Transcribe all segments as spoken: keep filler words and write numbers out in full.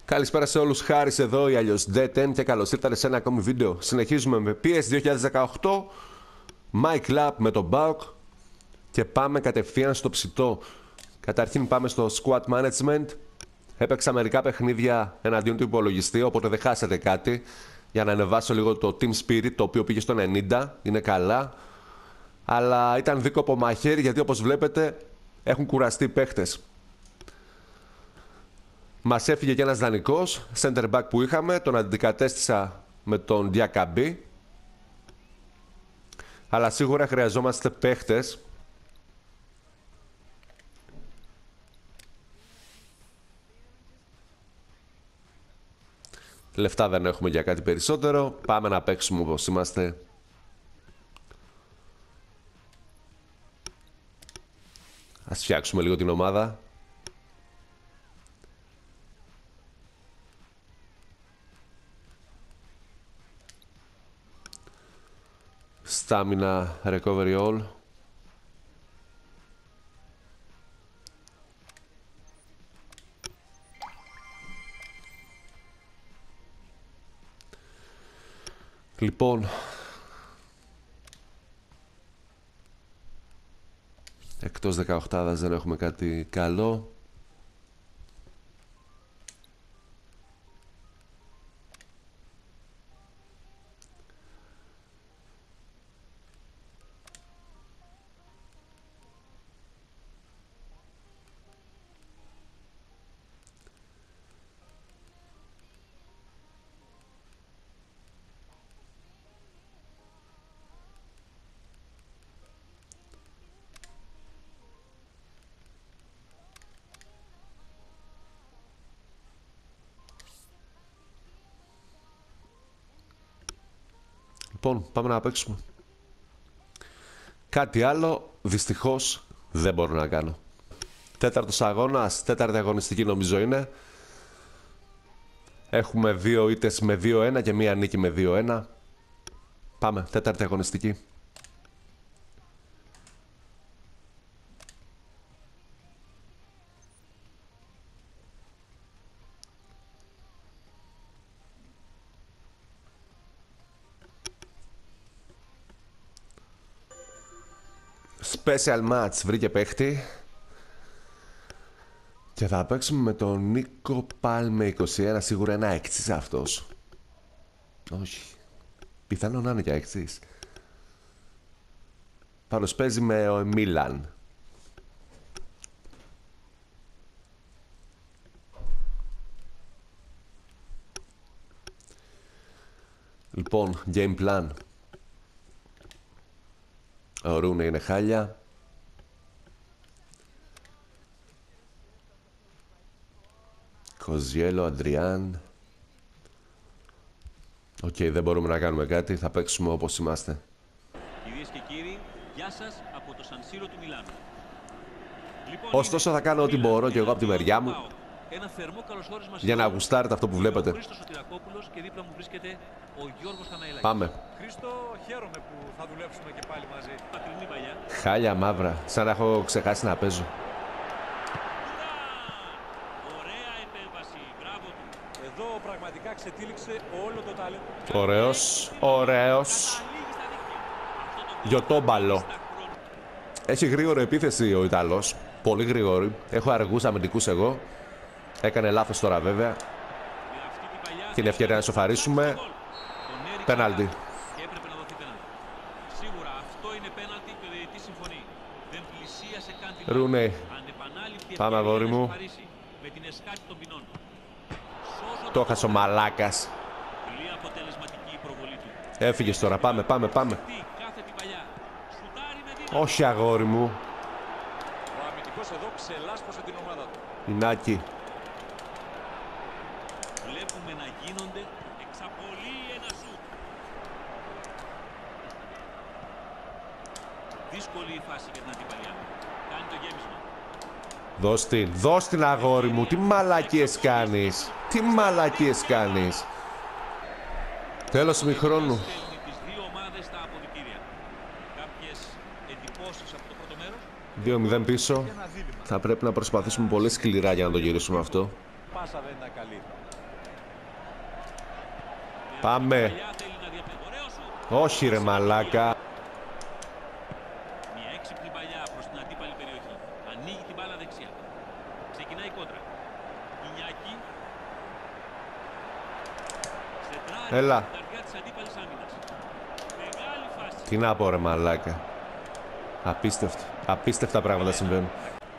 Καλησπέρα σε όλους, Χάρης εδώ ή αλλιώς ντι δέκα και καλώς ήρθατε σε ένα ακόμη βίντεο. Συνεχίζουμε με πι ες δύο χιλιάδες δεκαοκτώ, MyClub με τον μπάουκ και πάμε κατευθείαν στο ψητό. Καταρχήν πάμε στο Squad Management. Έπαιξα μερικά παιχνίδια εναντίον του υπολογιστή, οπότε δεν χάσατε κάτι. Για να ανεβάσω λίγο το Team Spirit, το οποίο πήγε στο ενενήντα, είναι καλά. Αλλά ήταν δίκοπο μαχαίρι, γιατί όπως βλέπετε έχουν κουραστεί οι παίχτες. Μας έφυγε και ένας δανεικός, center back που είχαμε, τον αντικατέστησα με τον Διακαμπή. Αλλά σίγουρα χρειαζόμαστε παίχτες. Λεφτά δεν έχουμε για κάτι περισσότερο. Πάμε να παίξουμε όπως είμαστε. Ας φτιάξουμε λίγο την ομάδα. Stamina recovery all. Λοιπόν, εκτός δεκαοκτάδας δεν έχουμε κάτι καλό. Λοιπόν, πάμε να παίξουμε. Κάτι άλλο, δυστυχώς, δεν μπορώ να κάνω. Τέταρτος αγώνας, τέταρτη αγωνιστική νομίζω είναι. Έχουμε δύο ήττες με δύο ένα και μία νίκη με δύο ένα. Πάμε, τέταρτη αγωνιστική. Special match, βρήκε παίχτη. Και θα παίξουμε με τον Νίκο Πάλμε είκοσι ένα, σίγουρα ένα έξις αυτός. Όχι, πιθανόν να είναι και έξις. Πάντως παίζει με ο Μίλαν. Λοιπόν, game plan. Ο Ρούνε είναι χάλια. Κοζιέλο, Αντριάν. Οκ, okay, δεν μπορούμε να κάνουμε κάτι. Θα παίξουμε όπως είμαστε. Κυρίες και κύριοι, γεια σας από το Σαν Σύρο του Μιλάνου. Λοιπόν, ωστόσο θα κάνω ό,τι μπορώ και εγώ από τη μεριά μου ένα θερμό καλωσόρισμα για να γουστάρετε αυτό που βλέπετε. Και δίπλα μου βρίσκεται ο Γιώργος Χαναηλάκης. Πάμε. Χρήστο, χαίρομαι που θα δουλέψουμε και πάλι μαζί. Μακρινή παλιά. Χάλια μαύρα, σαν να έχω ξεχάσει να παίζω. Ωραία επέμβαση, μπράβο του. Εδώ πραγματικά ξετύλιξε όλο το ταλέντο. Ωραίος, ωραίος. Γιωτόμπαλο. Έχει γρήγορη επίθεση ο Ιταλός. Πολύ γρήγορη. Έχω αργούς αμυντικούς εγώ. Έκανε λάθος τώρα βέβαια. Και είναι ευκαιρία να σοφαρίσουμε. Πέναλτι. Έπρεπε να δοθεί πέναλτι. Σίγουρα αυτό είναι πέναλτι και ο διαιτητής συμφωνεί. Δεν πλησίασε καν την Ρούνε. ανεπανάληπτη Πάμε αγόρι μου. με την εσκάτη των ποινών. Το έχασε ο μαλάκας. Πολύ αποτελεσματική η προβολή του. Έφυγες τώρα. Πάμε, πάμε, πάμε. Κάθε την παλιά. Σουτάρει με δύναμη. Όχι αγόρι μου. Ο αμυντικός εδώ ξελάσπωσε την ομάδα του. Ινάκη. Βλέπουμε να γίνονται εξαπολύει ένα σουτ. Δύσκολη η φάση για την αντιπαλιά. Κάνει το γέμισμα. Δώσ' την, δώσ' την αγόρι μου. Τι μαλακίες κάνεις. Τι μαλακίες κάνεις. Τέλος ημιχρόνου. Στέλνει τις δύο ομάδες στα αποδυτήρια. Κάποιες εντυπώσεις από το πρώτο μέρος. δύο μηδέν πίσω. Θα πρέπει να προσπαθήσουμε πολύ σκληρά για να το γυρίσουμε αυτό. Πάσα δεν ήταν καλή. Πάμε. Όχι ρε μαλάκα. Μια έξυπνη παλιά προς την αντίπαλη περιοχή. Ανοίγει την μπάλα δεξιά. Ξεκινάει η κόντρα. Ινιάκη. Έλα. Στην καρδιά της αντίπαλης άμυνας. Μεγάλη φάση. Τι να πω ρε μαλάκα. Απίστευτο. Απίστευτα πράγματα συμβαίνουν.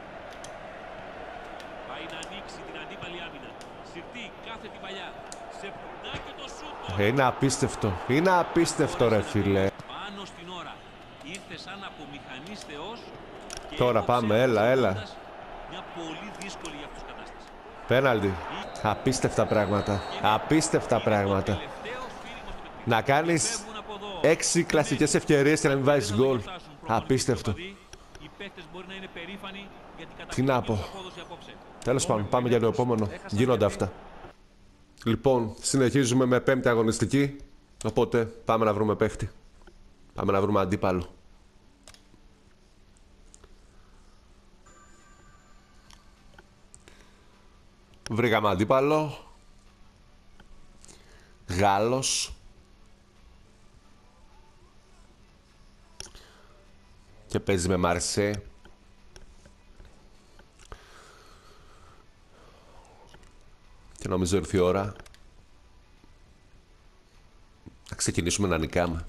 Πάει να ανοίξει την αντίπαλη άμυνα. Συρτή, κάθε την παλιά. Σε πουρνά και το σούτο. Είναι απίστευτο. Είναι απίστευτο ρε φίλε. Πάνω στην ώρα. Ήρθε σαν από μηχανής θεός. Και Τώρα έκοψε πάμε, έλα, έλα. μια πολύ δύσκολη για αυτούς κατάσταση. Πέναλτι. Απίστευτα πράγματα. Απίστευτα πράγματα. Να κάνεις έξι κλασικές ευκαιρίες και να μην βάζεις γκολ. Απίστευτο. Τι να πω. Τέλος πάντων, πάμε για το επόμενο. Γίνονται αυτά. Λοιπόν, συνεχίζουμε με πέμπτη αγωνιστική. Οπότε πάμε να βρούμε παίχτη. Πάμε να βρούμε αντίπαλο. Βρήκαμε αντίπαλο. Γάλλος. Και παίζει με Μαρσέ. Και νομίζω ήρθε η ώρα να ξεκινήσουμε να νικάμε.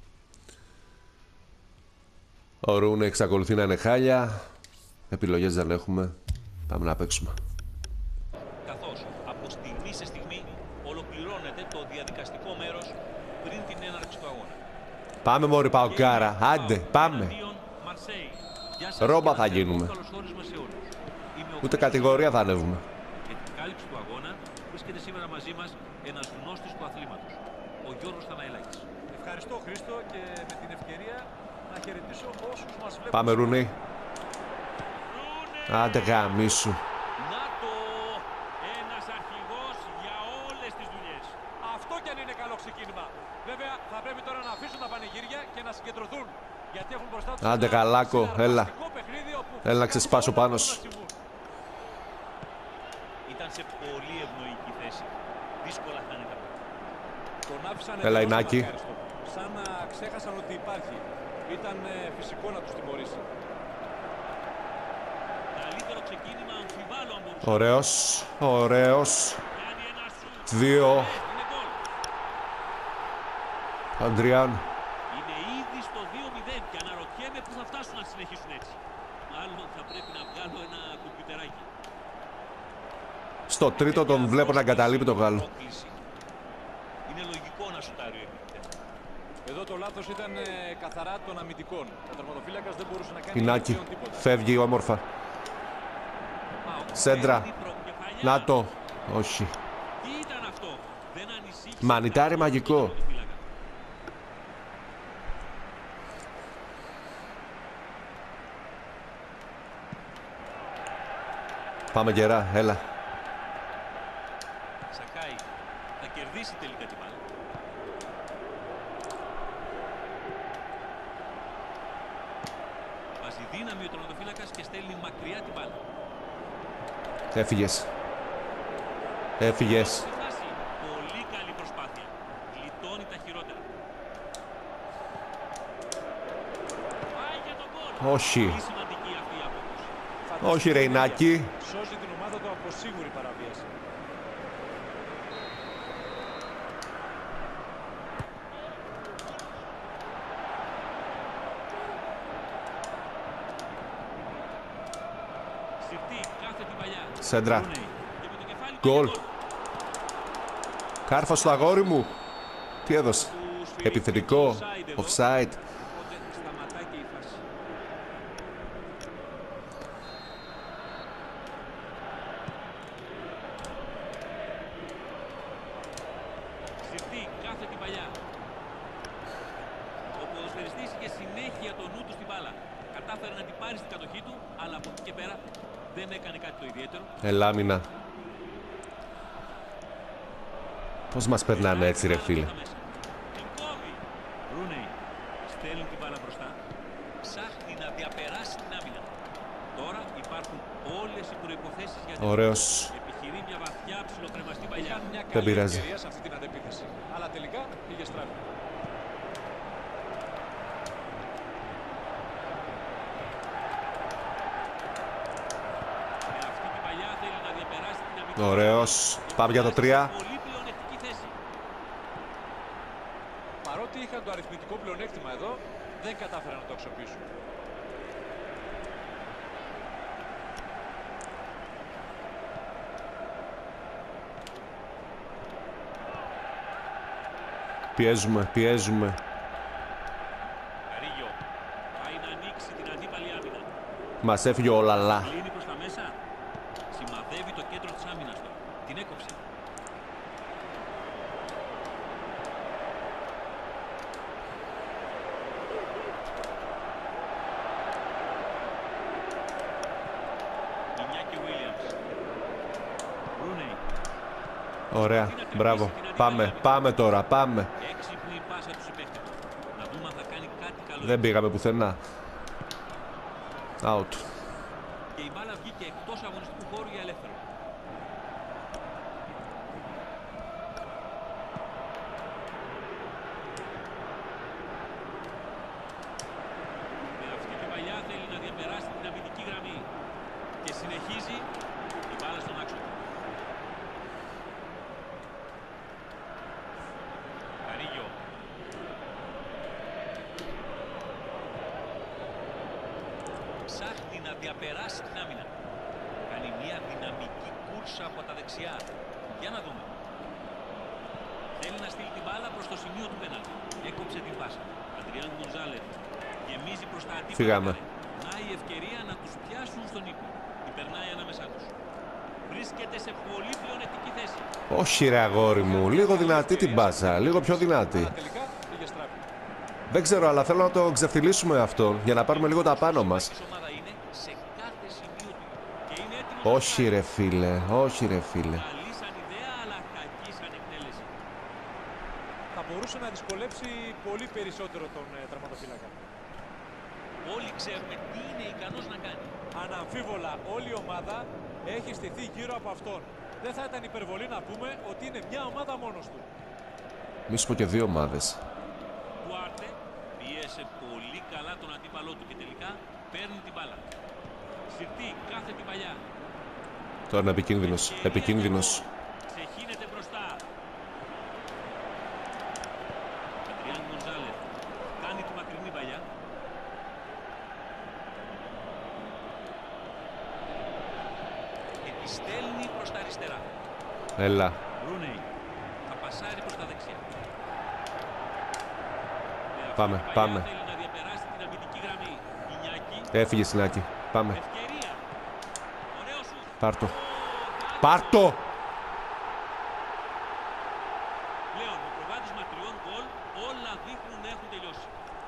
Ο Ρούνε εξακολουθεί να είναι χάλια. Επιλογές δεν έχουμε. Πάμε να παίξουμε. Καθώς από στιγμή σε στιγμή ολοκληρώνεται το διαδικαστικό μέρος πριν την έναρξη του αγώνα. Πάμε μωρί Παοκάρα. Άντε, πάμε. Ρόμπα θα γίνουμε. Ούτε κατηγορία θα ανέβουμε. Για την κάλυψη του αγώνα βρίσκεται σήμερα μαζί μας ένας γνώστης του αθλήματος, ο Γιώργος Θαναηλάκης. Ευχαριστώ Χρήστο και με την ευκαιρία να χαιρετήσω όσους μας βλέπουν. Πάμε Ρούνε. Άντε γαμίσου. Να το! Ένας αρχηγός για όλες τις δουλειές. Αυτό κι αν είναι καλό ξεκίνημα. Βέβαια θα πρέπει τώρα να αφήσουν τα πανηγύρια και να συγκεντρωθούν. Γιατί έχουν μπροστά τους Άντε ένα γαλάκο, έλα. συναρπαστικό παιχνίδι όπου Έλα να ξεσπάσω πάνω σου. Ήταν σε πολύ ευνοϊκή θέση. Δύσκολα θα είναι τα πράγματα. Τον άφησαν Έλα, εντός Ινάκη. αμακάριστο. Σαν να ξέχασαν ότι υπάρχει. Ήταν ε, φυσικό να τους τιμωρήσει. Καλύτερο ξεκίνημα αμφιβάλλω αν μπορούσε. Ωραίος. Ωραίος. Κάνει ένα σουτ. Δύο. Είναι γκολ. Αντριάν. Είναι ήδη στο δύο μηδέν και αναρωτιέμαι πού θα φτάσουν να συνεχίσουν έτσι. Μάλλον θα πρέπει να βγάλω ένα κομπιουτεράκι. Στο τρίτο τον βλέπω να εγκαταλείπει το Γάλλο. Είναι λογικό να σουτάρει ο επιθετής. Εδώ το λάθος ήταν ε, καθαρά των αμυντικών. Ο τερματοφύλακας δεν μπορούσε να κάνει Ινάκη. σχεδόν τίποτα. Φεύγει όμορφα. Σέντρα. Να το. Όχι. Τι ήταν αυτό. Δεν ανησύχησε. Μανιτάρι μαγικό. Πάμε γερά, έλα. Σακάι θα κερδίσει τελικά την μπάλα. Βάζει δύναμη ο τερματοφύλακας και στέλνει μακριά την μπάλα. Έφυγες. Έφυγες. Στη φάση, πολύ καλή προσπάθεια. Γλιτώνει τα χειρότερα. Πάει για τον γκολ. Όχι. Πολύ σημαντική αυτή η απόκριση. Όχι ρε Ινάκη. Σώζει την ομάδα του από σίγουρη παραβίαση. Συρτή, κάθε την παλιά. Σέντρα. Ρούνεϊ. Και με το κεφάλι Γκολ. πάει Κάρφα στο αγόρι μου. Τι έδωσε. του σφυρίχτηκε Επιθετικό. το offside εδώ. Offside. Οπότε σταματάει και η φάση. Συρτή, κάθε την παλιά. Ο ποδοσφαιριστής είχε συνέχεια το νου του στην μπάλα. Κατάφερε να την πάρει στην κατοχή του, αλλά από εκεί και πέρα δεν έκανε κάτι το ιδιαίτερο. Ελάμινα. Πώς μας περνάνε έτσι ρε φίλε. Την κόβει. Ρούνεϊ στέλνει την μπάλα μπροστά. Ψάχνει να διαπεράσει την άμυνα. Τώρα υπάρχουν όλες οι προϋποθέσεις για την Ωραίος. επιχείρηση. Επιχειρεί μια βαθιά ψιλοκρεμαστή παλιά. Μια Δεν καλή πειράζει. ευκαιρία σε αυτή την αντεπίθεση. Αλλά τελικά πήγε στραβή. Με αυτή την παλιά θέλει να διαπεράσει την αμυντική. Ωραίος. Πάμε για το τρία. Πολύ πλεονεκτική θέση. Παρότι είχαν το αριθμητικό πλεονέκτημα εδώ, δεν κατάφεραν να το αξιοποιήσουν. Πιέζουμε, πιέζουμε. Καρίγιο πάει να ανοίξει την αντίπαλη άμυνα. Μας έφυγε ο Λαλά. Κλείνει προς τα μέσα. Σημαδεύει το κέντρο της άμυνας του. Την έκοψε. Ινιάκη Williams. Ρούνεϊ. Ωραία. Μπράβο. Πάμε, πάμε τώρα, πάμε. Έξυπνη η πάσα του συμπαίχτη του. Να δούμε αν θα κάνει κάτι καλό. Δεν πήγαμε πουθενά. Out. Και η μπάλα βγήκε εκτός αγωνιστικού χώρου για ελεύθερο. Με αυτή την παλιά θέλει να διαπεράσει την αμυντική γραμμή. Και συνεχίζει η μπάλα στον άξονα. Καρίγιο. Ψάχνει να διαπεράσει την άμυνα. Κάνει μια δυναμική κούρσα από τα δεξιά. Για να δούμε. Θέλει να στείλει την μπάλα προς το σημείο του πέναλτι. Έκοψε την πάσα. Αντριάν Γκονζάλεφ γεμίζει προς τα αντίπαλα. Φύγαμε. Να η ευκαιρία να τους πιάσουν στον ύπνο. Υπερνάει ανάμεσά τους. Βρίσκεται σε πολύ πλεονεκτική θέση. Όχι ρε αγόρι μου. Λίγο δυνατή την πάσα. Λίγο πιο δυνατή. Αλλά τελικά πήγε στραβή. Δεν ξέρω, αλλά θέλω να το ξεφτυλίσουμε αυτό για να πάρουμε λίγο τα πάνω μας. Η ομάδα είναι σε κάθε σημείο του και είναι έτοιμος να Όχι πάρει. ρε φίλε, όχι ρε φίλε. Καλή σαν ιδέα, αλλά κακή σαν εκτέλεση. Θα μπορούσε να δυσκολέψει πολύ περισσότερο τον ε, τερματοφύλακα. Όλοι ξέρουμε τι είναι ικανός να κάνει. Αναμφίβολα όλη η ομάδα έχει στηθεί γύρω από αυτόν. Δεν θα ήταν υπερβολή να πούμε ότι είναι μια ομάδα μόνος του. Μη σου πω και δύο ομάδες. Ντουάρτε πίεσε πολύ καλά τον αντίπαλό του και τελικά παίρνει την μπάλα. Συρτή κάθε την παλιά. Τώρα είναι επικίνδυνος. Επικίνδυνος. Ξεχύνεται μπροστά. Αντριάν Γκονζάλεφ κάνει τη μακρινή παλιά. Επιστέλνει προς τα αριστερά. Έλα. Ρούνεϊ θα πασάρει προς τα δεξιά. Με αυτή Πάμε, την παλιά πάμε. θέλει να διαπεράσει την αμυντική γραμμή. Ινιάκη, Έφυγε Σινάκη. Πάμε. ευκαιρία. Ωραίο σου. Πάρ' το. Πάρ' το! Πλέον με προβάδισμα τριών γκολ όλα δείχνουν να έχουν τελειώσει.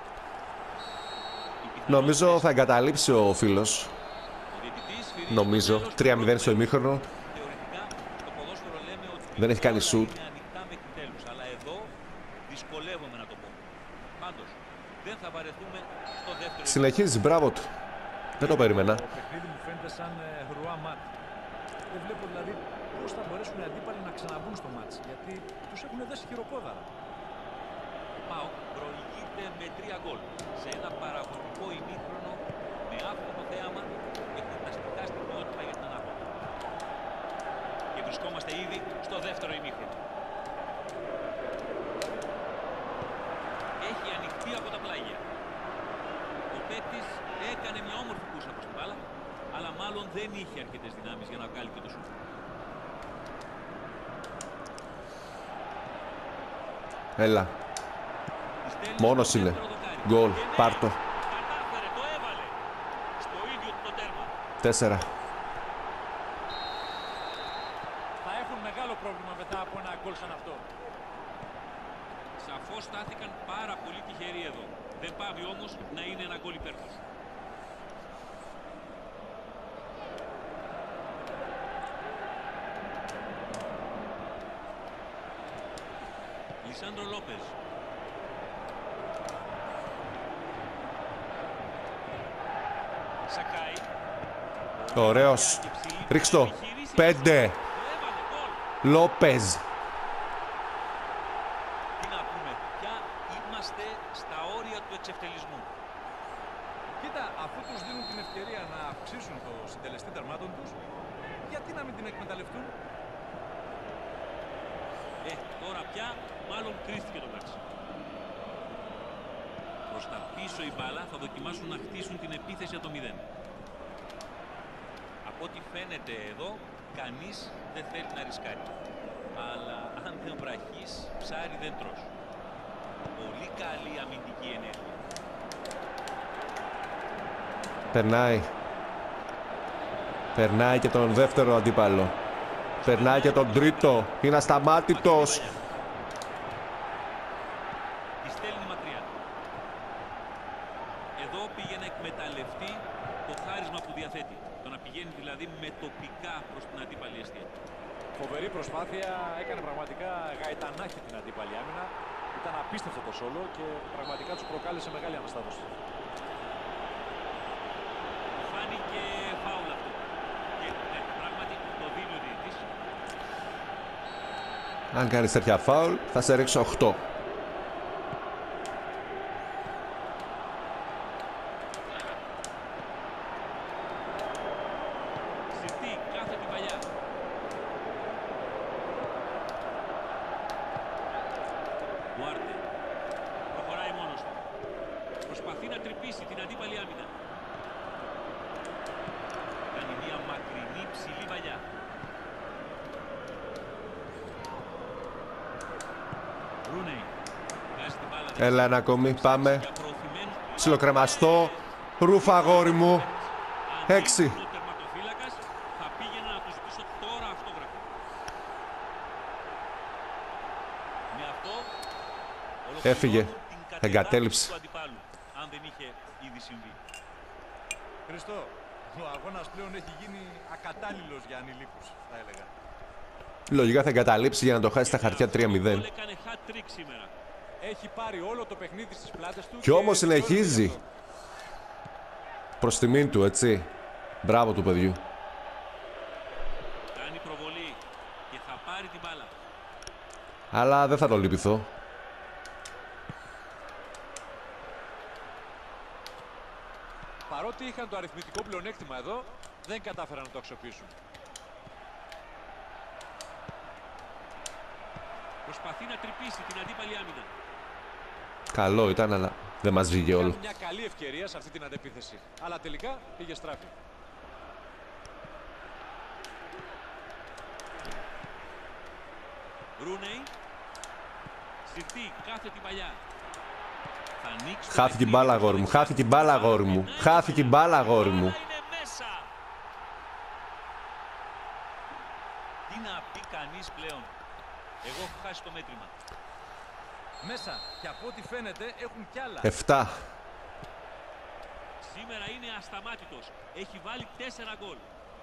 Οι πιθανότητες- Νομίζω θα εγκαταλείψει ο φίλος. Ο διαιτητής φυρίζει Νομίζω. το τέλος του τρία μηδέν στο πρώτου ημίχρονο. μέρους. Θεωρητικά στο ποδόσφαιρο λέμε ότι Δεν έχει κάνει όλα σουτ. είναι ανοιχτά μέχρι τέλους, αλλά εδώ δυσκολεύομαι να το πω. Πάντως δεν θα βαρεθούμε στο δεύτερο. Συνεχίζει, μπράβο του. Δεν το περίμενα. Το παιχνίδι μου φαίνεται σαν ε, ρουά μάτ. Δεν βλέπω δηλαδή πώς θα μπορέσουν οι αντίπαλοι να ξαναμπούν στο μάτς. Γιατί τους έχουν δέσει χειροπόδαρα. ΠΑΟΚ προηγείται με τρία γκολ σε ένα παραγωγικό ημίχρονο με άφθονο θέαμα και φανταστικά στιγμιότυπα για την ανάποδα. Και βρισκόμαστε ήδη στο δεύτερο ημίχρονο. Έχει ανοιχτεί από τα πλάγια. Ο παίκτης έκανε μια όμορφη κούρσα προς την μπάλα, αλλά μάλλον δεν είχε αρκετές δυνάμεις για να βγάλει και το σουτ. Έλα. Στέλνει Μόνος στο είναι. δεύτερο δοκάρι. Γκολ. Και ναι, Πάρ' το. κατάφερε, το έβαλε. Στο ίδιο του το τέρμα. Τέσσερα. Θα έχουν μεγάλο πρόβλημα μετά από ένα γκολ σαν αυτό. Σαφώς στάθηκαν πάρα πολύ τυχεροί εδώ. Δεν πάβει όμως να είναι ένα γκολ υπέρ τους. Λισάνδρο Λόπες. Σακάι. Ωραίος. Και ψηλή Ρίξ' το. επιχείρηση. Πέντε. Το Λόπεζ. Τι να πούμε, πια είμαστε στα όρια του εξευτελισμού. Κοίτα, αφού τους δίνουν την ευκαιρία να αυξήσουν το συντελεστή τερμάτων τους, γιατί να μην την εκμεταλλευτούν? Ε, τώρα πια μάλλον κρίθηκε το μάτς. Προς τα πίσω η μπάλα θα δοκιμάσουν να χτίσουν την επίθεση από το μηδέν. Από ό,τι φαίνεται εδώ, κανείς δεν θέλει να ρισκάρει. Αλλά αν δεν βραχείς, ψάρι δεν τρως. Πολύ καλή αμυντική ενέργεια. Περνάει. Περνάει και τον δεύτερο αντίπαλο. Περνάει και τον τρίτο. Είναι ασταμάτητος. Τη στέλνει μακριά. Εδώ πήγε να εκμεταλλευτεί το χάρισμα που διαθέτει. Το να πηγαίνει δηλαδή με τοπικά προς την αντίπαλη αιστεία. Φοβερή προσπάθεια, έκανε πραγματικά γαϊτανάχη την αντίπαλη άμυνα. Ήταν απίστευτο το σόλο και πραγματικά τους προκάλεσε μεγάλη αναστάτωση. Φάνηκε φάουλ αυτό. Και ναι, πράγματι το δίνει ο διαιτητής. Αν κάνεις τέτοια φάουλ, θα σε ρίξω οκτώ. Συρτή, κάθε την παλιά. Ντουάρτε. Προχωράει μόνος του. Προσπαθεί να τρυπήσει την αντίπαλη άμυνα. Κάνει μια μακρινή ψηλή παλιά. Ρούνεϊ. Βγάζει την μπάλα. Έλα ένα ακόμη, πάμε. Για προωθημένους. Ψιλοκρεμαστό. Ρούφα αγόρι μου. Αν Έξι. ήμουν ο τερματοφύλακας, θα πήγαινα να του ζητήσω τώρα αυτόγραφο. Με αυτό Έφυγε. ολοκληρώνουν την κατεδάφιση Εγκατέλειψε. του αντιπάλου, αν δεν είχε ήδη συμβεί. Χριστό, ο αγώνας πλέον έχει γίνει ακατάλληλος για ανηλίκους, θα έλεγα. Λογικά θα εγκαταλείψει για να το χάσει στα χαρτιά τρία μηδέν. Γκολ έκανε hat-trick σήμερα. Έχει πάρει όλο το παιχνίδι στις πλάτες του. Κι όμως και συνεχίζει. Προς τιμήν του, έτσι. Μπράβο του παιδιού. Κάνει προβολή και θα πάρει την μπάλα. Αλλά δεν θα το λυπηθώ. Παρότι είχαν το αριθμητικό πλεονέκτημα εδώ, δεν κατάφεραν να το αξιοποιήσουν. Προσπαθεί να τρυπήσει την αντίπαλη άμυνα. Καλό ήταν, αλλά δεν μας βγήκε όλο. Είχαν μια καλή ευκαιρία σε αυτή την αντεπίθεση. Αλλά τελικά πήγε στράφη. Ρούνεϊ. Συρτή, κάθε την παλιά. Θα ανοίξει το Χάθηκε η παιχνίδι μπάλα, προς το αγόρι μου. δεξιά. Χάθηκε η μπάλα, αγόρι μου. Περνάει Χάθηκε η την μπάλα, αγόρι μου. μπάλα είναι μέσα. Τι να πει κανείς πλέον. Εγώ έχω χάσει το μέτρημα. Μέσα και από ό,τι φαίνεται έχουν κι άλλα. Εφτά. Σήμερα είναι ασταμάτητος. Έχει βάλει τέσσερα γκολ.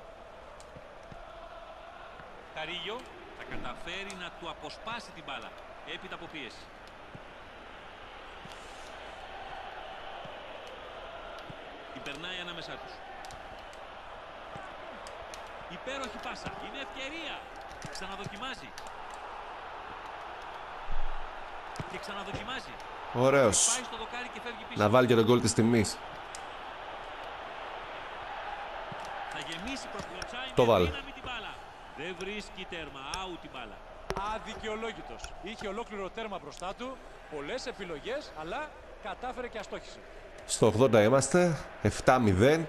Καρίγιο θα καταφέρει να του αποσπάσει την μπάλα έπειτα από πίεση. Υπερνάει ανάμεσά τους. Υπέροχη πάσα. Είναι ευκαιρία. Ξαναδοκιμάζει. Και ξαναδοκιμάζει. Ωραίος. Πάει στο δοκάρι και φεύγει πίσω. Να βάλει και τον γκολ της τιμής. Θα γεμίσει προς την offside. Το βάλε. Δύναμη την μπάλα. Δεν βρίσκει τέρμα. Άου την μπάλα. Αδικαιολόγητος. Είχε ολόκληρο τέρμα μπροστά του, πολλές επιλογές, αλλά κατάφερε και αστόχησε. Στο ογδόντα είμαστε. εφτά μηδέν.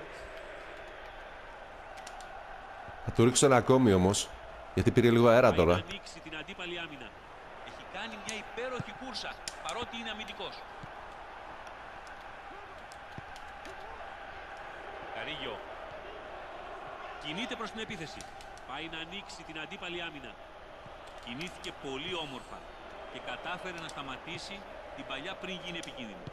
Θα του ρίξω ένα ακόμη όμως. Γιατί πήρε λίγο αέρα Πάει να τώρα. ανοίξει την αντίπαλη άμυνα. Έχει κάνει μια υπέροχη κούρσα, παρότι είναι αμυντικός. Καρίγιο. Κινείται προς την επίθεση. Πάει να ανοίξει την αντίπαλη άμυνα. Κινήθηκε πολύ όμορφα και κατάφερε να σταματήσει την παλιά πριν γίνει επικίνδυνη.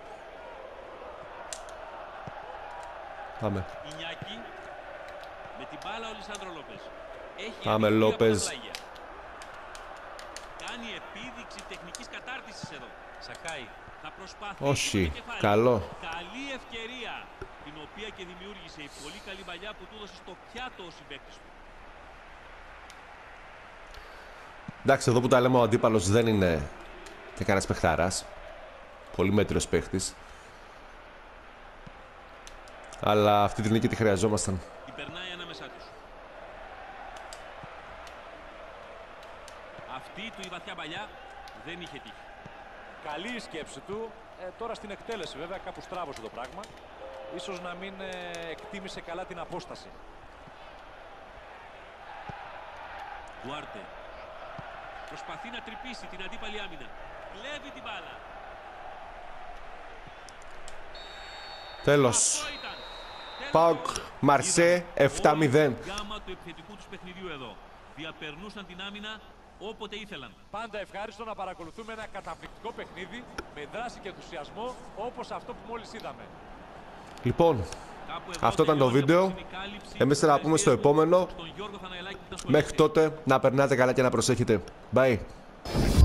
Πάμε. Ινιάκη. Με την μπάλα ο Λισάνδρο Λόπες. Έχει Πάμε, αδικία από τα Λόπες. πλάγια. Κάνει επίδειξη τεχνικής κατάρτισης εδώ. Σακάι. Θα προσπαθήσει Όχι. με το κεφάλι. Καλό. Καλή ευκαιρία, την οποία και δημιούργησε η πολύ καλή παλιά που του έδωσε στο πιάτο ο συμπαίκτης του. Εντάξει, εδώ που τα λέμε ο αντίπαλος δεν είναι και κανένας παιχταράς. Πολύ μέτριος παίχτης. Αλλά αυτή την νίκη τη χρειαζόμασταν. Περνάει ανάμεσά τους. Αυτή του η βαθιά παλιά δεν είχε τύχει. Καλή η σκέψη του. Ε, τώρα στην εκτέλεση βέβαια κάπου στράβωσε το πράγμα. Ίσως να μην ε, εκτίμησε καλά την απόσταση. Ντουάρτε προσπαθεί να τρυπήσει την αντίπαλη άμυνα. Κλέβει την μπάλα. Τέλος. ΠΑΟΚ Μαρσέ επτά μηδέν. Γκάμα του επιθετικού τους παιχνιδιού εδώ. Διαπερνούσαν την άμυνα όποτε ήθελαν. Πάντα ευχάριστο να παρακολουθούμε ένα καταπληκτικό παιχνίδι με δράση και ενθουσιασμό όπως αυτό που μόλις είδαμε. Λοιπόν, αυτό ήταν το βίντεο. Εμείς θα τα πούμε στο επόμενο. Μέχρι τότε να περνάτε καλά και να προσέχετε. Bye.